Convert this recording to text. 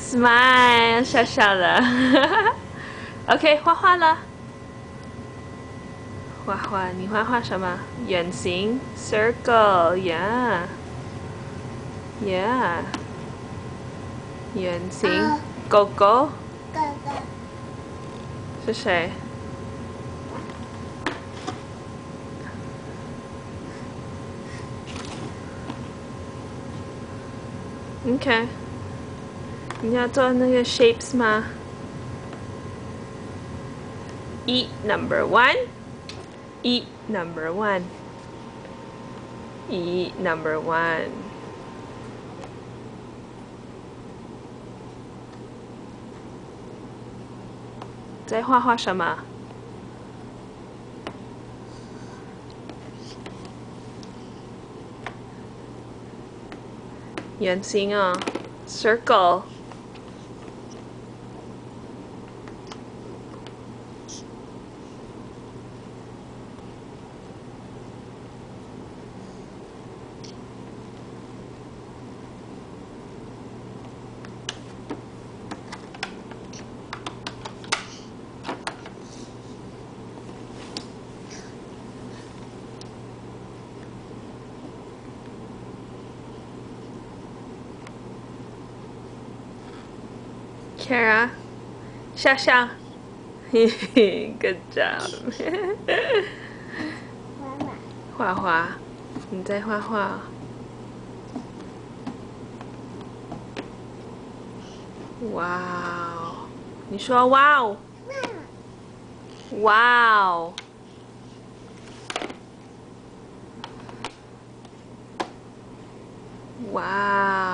，smile， 笑笑的。OK， 画画了。画画，你画什么？圆形 ，circle，yeah，yeah，圆形，狗狗哥哥， 是谁？OK， 你要做那个 shapes 吗？Eat number one. Eat number one. Eat number one. 在画什么？圆形哦 ，circle。Kara， 笑笑，嘿嘿 ，Good job 妈妈， 画画，你在画画。哇哦！你说哇哦，哇哦，哇哦。